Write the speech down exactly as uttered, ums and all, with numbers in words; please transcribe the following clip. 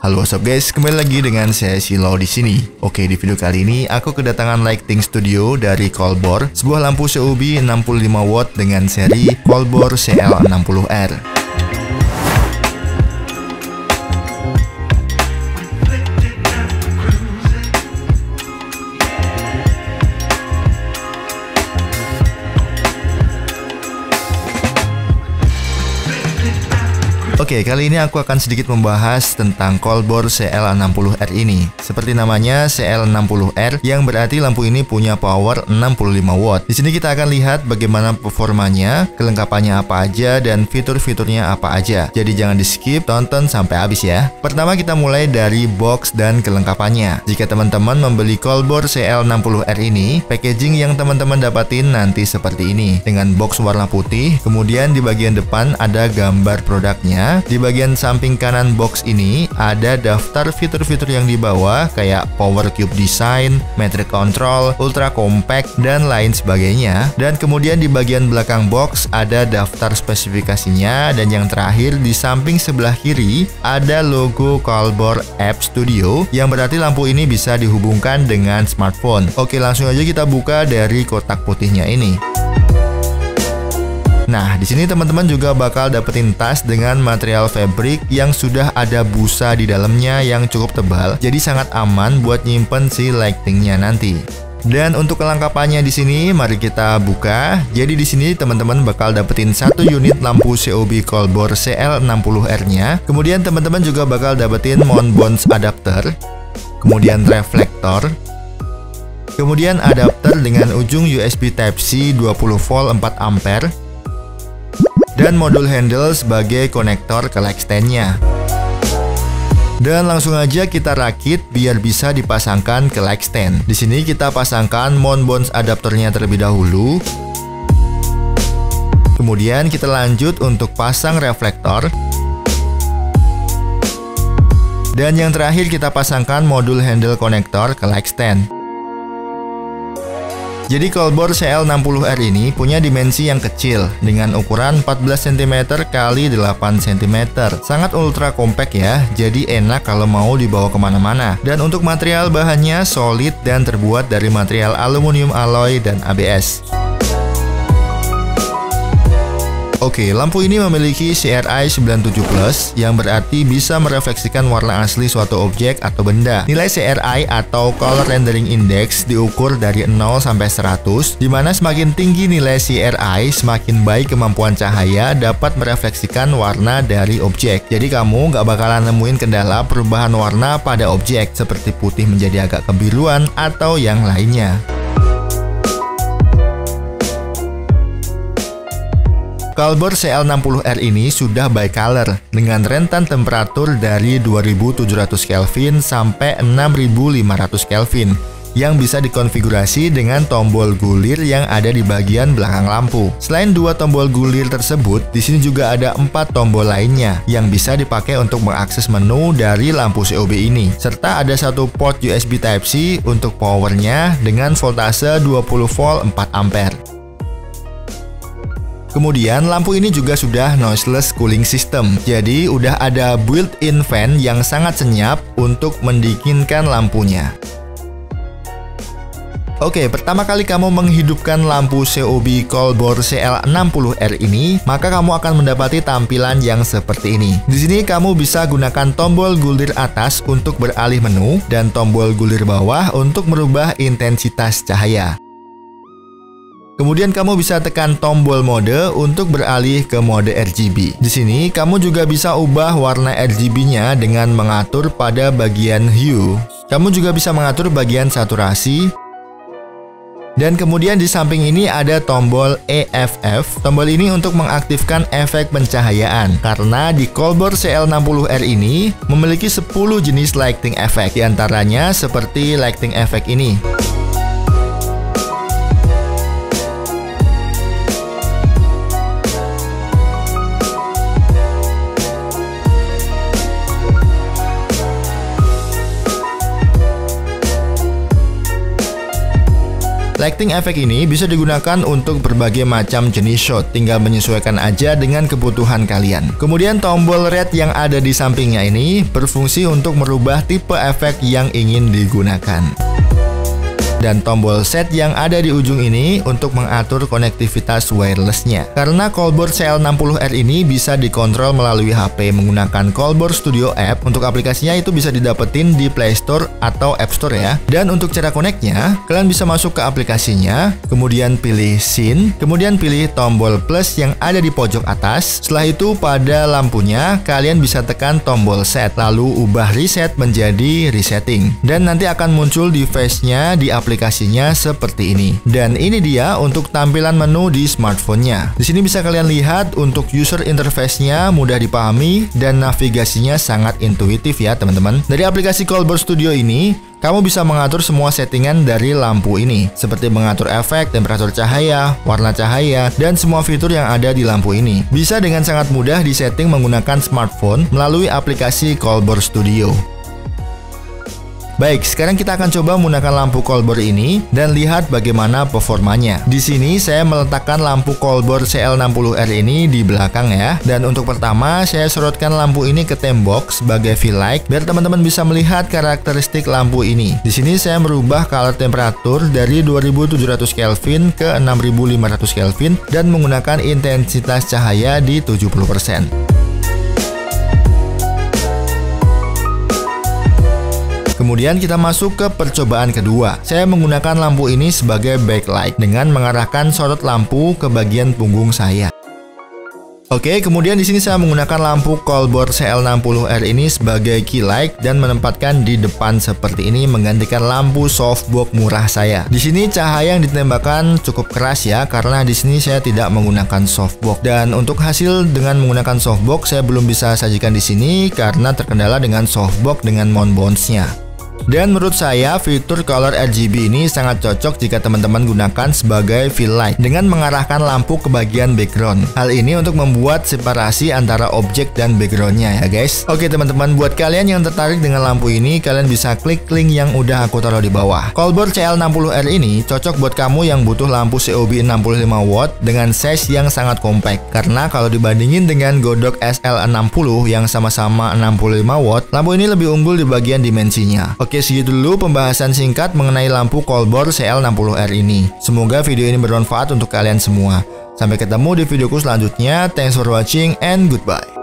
Halo what's up guys, kembali lagi dengan saya Silo di sini. Oke, di video kali ini aku kedatangan lighting studio dari Colbor, sebuah lampu C O B enam puluh lima watt dengan seri Colbor C L enam puluh R. Oke, kali ini aku akan sedikit membahas tentang Colbor C L enam puluh R ini. Seperti namanya C L enam puluh R, yang berarti lampu ini punya power enam puluh lima watt. Di sini kita akan lihat bagaimana performanya, kelengkapannya apa aja, dan fitur-fiturnya apa aja. Jadi jangan di skip, tonton sampai habis ya. Pertama kita mulai dari box dan kelengkapannya. Jika teman-teman membeli Colbor C L enam puluh R ini, packaging yang teman-teman dapatin nanti seperti ini, dengan box warna putih. Kemudian di bagian depan ada gambar produknya. Di bagian samping kanan box ini ada daftar fitur-fitur yang dibawa kayak power cube design, metric control, ultra compact, dan lain sebagainya. Dan kemudian di bagian belakang box ada daftar spesifikasinya, dan yang terakhir di samping sebelah kiri ada logo Colbor App Studio, yang berarti lampu ini bisa dihubungkan dengan smartphone. Oke, langsung aja kita buka dari kotak putihnya ini. Nah, di sini teman-teman juga bakal dapetin tas dengan material fabric yang sudah ada busa di dalamnya yang cukup tebal, jadi sangat aman buat nyimpen si lightingnya nanti. Dan untuk kelengkapannya di sini, mari kita buka. Jadi di sini teman-teman bakal dapetin satu unit lampu C O B Colbor C L enam puluh R-nya. Kemudian teman-teman juga bakal dapetin mount bounce adapter, kemudian reflektor, kemudian adapter dengan ujung U S B Type-C dua puluh volt empat ampere, dan modul handle sebagai konektor ke light stand-nya. Dan langsung aja kita rakit biar bisa dipasangkan ke light stand. Di sini kita pasangkan mount bounce adapternya terlebih dahulu. Kemudian kita lanjut untuk pasang reflektor. Dan yang terakhir kita pasangkan modul handle konektor ke light stand. Jadi Colbor C L enam puluh R ini punya dimensi yang kecil dengan ukuran empat belas sentimeter kali delapan sentimeter. Sangat ultra compact ya, jadi enak kalau mau dibawa kemana-mana. Dan untuk material bahannya solid dan terbuat dari material aluminium alloy dan A B S. Oke, lampu ini memiliki C R I sembilan puluh tujuh plus, yang berarti bisa merefleksikan warna asli suatu objek atau benda. Nilai C R I atau Color Rendering Index diukur dari nol sampai seratus, di mana semakin tinggi nilai C R I, semakin baik kemampuan cahaya dapat merefleksikan warna dari objek. Jadi kamu nggak bakalan nemuin kendala perubahan warna pada objek, seperti putih menjadi agak kebiruan atau yang lainnya. Colbor C L enam puluh R ini sudah bicolor dengan rentan temperatur dari dua ribu tujuh ratus Kelvin sampai enam ribu lima ratus Kelvin, yang bisa dikonfigurasi dengan tombol gulir yang ada di bagian belakang lampu. Selain dua tombol gulir tersebut, di sini juga ada empat tombol lainnya yang bisa dipakai untuk mengakses menu dari lampu C O B ini. Serta ada satu port U S B Type-C untuk powernya dengan voltase dua puluh volt empat ampere. Kemudian lampu ini juga sudah noiseless cooling system, jadi udah ada built-in fan yang sangat senyap untuk mendinginkan lampunya. Oke, pertama kali kamu menghidupkan lampu C O B Colbor C L enam puluh R ini, maka kamu akan mendapati tampilan yang seperti ini. Di sini kamu bisa gunakan tombol gulir atas untuk beralih menu dan tombol gulir bawah untuk merubah intensitas cahaya. Kemudian kamu bisa tekan tombol mode untuk beralih ke mode R G B. Di sini kamu juga bisa ubah warna R G B-nya dengan mengatur pada bagian hue. Kamu juga bisa mengatur bagian saturasi. Dan kemudian di samping ini ada tombol E F F. Tombol ini untuk mengaktifkan efek pencahayaan, karena di Colbor C L enam puluh R ini memiliki sepuluh jenis lighting effect, diantaranya seperti lighting effect ini. Lighting effect ini bisa digunakan untuk berbagai macam jenis shot, tinggal menyesuaikan aja dengan kebutuhan kalian. Kemudian tombol red yang ada di sampingnya ini berfungsi untuk merubah tipe efek yang ingin digunakan. Dan tombol set yang ada di ujung ini untuk mengatur konektivitas wirelessnya. Karena Callboard C L enam puluh R ini bisa dikontrol melalui H P menggunakan Callboard Studio App. Untuk aplikasinya itu bisa didapetin di Play Store atau App Store ya. Dan untuk cara koneknya, kalian bisa masuk ke aplikasinya, kemudian pilih Scene, kemudian pilih tombol plus yang ada di pojok atas. Setelah itu pada lampunya kalian bisa tekan tombol set, lalu ubah reset menjadi resetting. Dan nanti akan muncul device-nya di aplikasi aplikasinya seperti ini. Dan ini dia untuk tampilan menu di smartphone-nya. Di sini bisa kalian lihat untuk user interface-nya mudah dipahami dan navigasinya sangat intuitif ya teman-teman. Dari aplikasi Callboard Studio ini, kamu bisa mengatur semua settingan dari lampu ini, seperti mengatur efek, temperatur cahaya, warna cahaya, dan semua fitur yang ada di lampu ini. Bisa dengan sangat mudah disetting menggunakan smartphone melalui aplikasi Callboard Studio. Baik, sekarang kita akan coba menggunakan lampu Callboard ini dan lihat bagaimana performanya. Di sini saya meletakkan lampu Callboard C L enam puluh R ini di belakang ya. Dan untuk pertama, saya sorotkan lampu ini ke tembok sebagai fill light biar teman-teman bisa melihat karakteristik lampu ini. Di sini saya merubah color temperatur dari dua ribu tujuh ratus Kelvin ke enam ribu lima ratus Kelvin dan menggunakan intensitas cahaya di tujuh puluh persen. Kemudian kita masuk ke percobaan kedua. Saya menggunakan lampu ini sebagai backlight dengan mengarahkan sorot lampu ke bagian punggung saya. Oke, kemudian di sini saya menggunakan lampu Callboard C L enam puluh R ini sebagai key light dan menempatkan di depan seperti ini menggantikan lampu softbox murah saya. Di sini cahaya yang ditembakkan cukup keras ya karena di sini saya tidak menggunakan softbox. Dan untuk hasil dengan menggunakan softbox saya belum bisa sajikan di sini karena terkendala dengan softbox dengan mount bounce-nya. Dan menurut saya fitur color R G B ini sangat cocok jika teman-teman gunakan sebagai fill light dengan mengarahkan lampu ke bagian background. Hal ini untuk membuat separasi antara objek dan backgroundnya ya guys. Oke teman-teman, buat kalian yang tertarik dengan lampu ini, kalian bisa klik link yang udah aku taruh di bawah. Callboard C L enam puluh R ini cocok buat kamu yang butuh lampu C O B enam puluh lima watt dengan size yang sangat compact. Karena kalau dibandingin dengan Godok S L enam puluh yang sama-sama enam puluh lima watt, lampu ini lebih unggul di bagian dimensinya. Oke, segitu dulu pembahasan singkat mengenai lampu Callboard C L enam puluh R ini. Semoga video ini bermanfaat untuk kalian semua. Sampai ketemu di videoku selanjutnya. Thanks for watching and goodbye.